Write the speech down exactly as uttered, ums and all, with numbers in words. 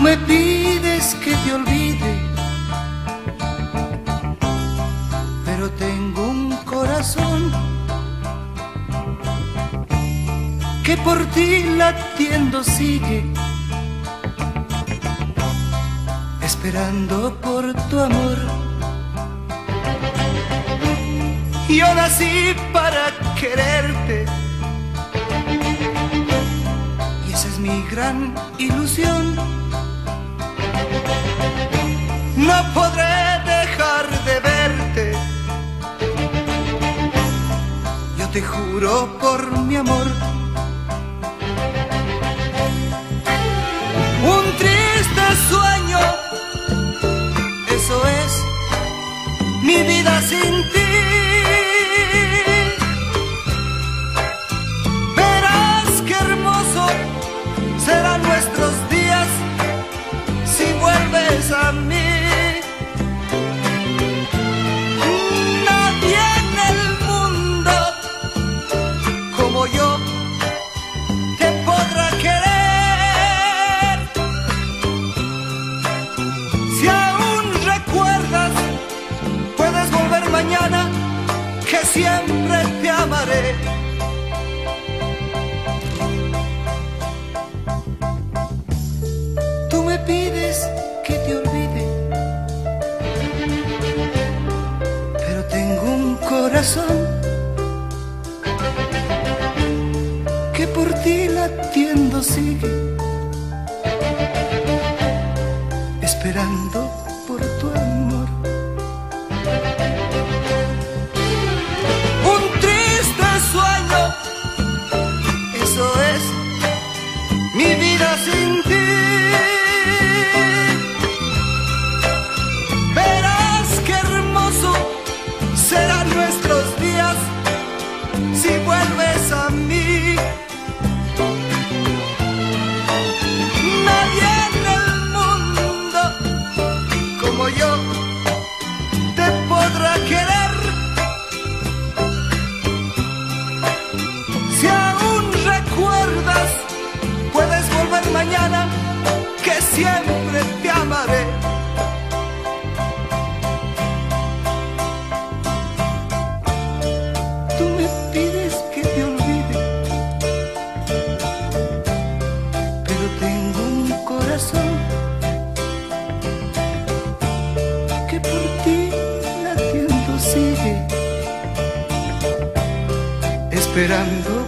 me pides que te olvide, pero tengo un corazón que por ti latiendo sigue, esperando por tu amor. Yo nací para quererte y esa es mi gran ilusión. No podré dejar de verte, yo te juro por mi amor. Un triste sueño, eso es mi vida sin ti. Verás qué hermoso serán nuestros días si vuelves a mí. Nadie en el mundo como yo te podrá querer. Si aún recuerdas, puedes volver mañana, que siempre te amaré. Tú me pides que te olvide, pero tengo un corazón que por ti latiendo sigue, esperando por tu amor. Un triste sueño, eso es mi vida sin ti. Verás qué hermoso serán nuestros días si vuelves a mí. Nadie en el mundo como yo te podrá querer. Si aún recuerdas, puedes volver mañana, que siempre te amaré. Tú me pides que te olvide, pero tengo un corazón que por ti latiendo sigue, esperando